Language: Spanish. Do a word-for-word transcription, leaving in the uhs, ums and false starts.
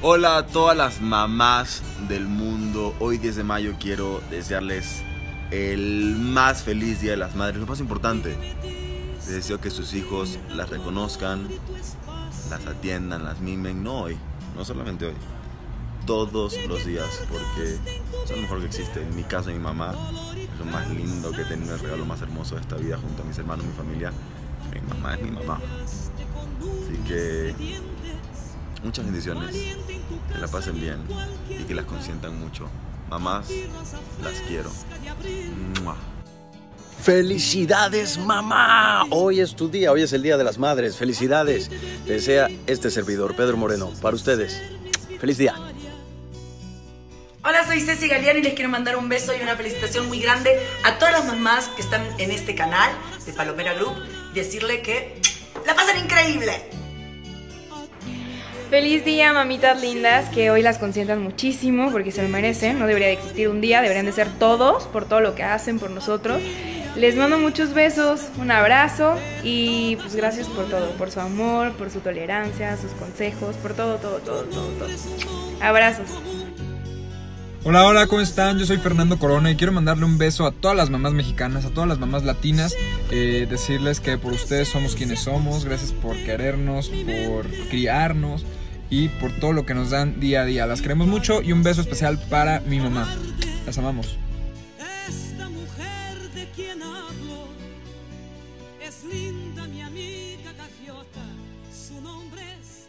Hola a todas las mamás del mundo. Hoy diez de mayo quiero desearles el más feliz Día de las Madres, lo más importante. Les deseo que sus hijos las reconozcan, las atiendan, las mimen, no hoy, no solamente hoy, todos los días, porque son lo mejor que existe. En mi caso, mi mamá es lo más lindo que he tenido, el regalo más hermoso de esta vida junto a mis hermanos, mi familia. Mi mamá es mi mamá. Así que muchas bendiciones, que la pasen bien y que las consientan mucho. Mamás, las quiero. ¡Mua! ¡Felicidades, mamá! Hoy es tu día, hoy es el Día de las Madres. ¡Felicidades! Desea este servidor, Pedro Moreno, para ustedes. ¡Feliz día! Hola, soy Ceci Galeano y les quiero mandar un beso y una felicitación muy grande a todas las mamás que están en este canal de Palomera Group y decirle que la pasan increíble. Feliz día, mamitas lindas, que hoy las consientan muchísimo porque se lo merecen. No debería de existir un día, deberían de ser todos por todo lo que hacen por nosotros. Les mando muchos besos, un abrazo y pues gracias por todo, por su amor, por su tolerancia, sus consejos, por todo, todo, todo, todo, todo. Abrazos. Hola, hola, ¿cómo están? Yo soy Fernando Corona y quiero mandarle un beso a todas las mamás mexicanas, a todas las mamás latinas, eh, decirles que por ustedes somos quienes somos, gracias por querernos, por criarnos y por todo lo que nos dan día a día. Las queremos mucho y un beso especial para mi mamá. Las amamos. Esta mujer de quien hablo es linda, mi amiga gaviota, su nombre es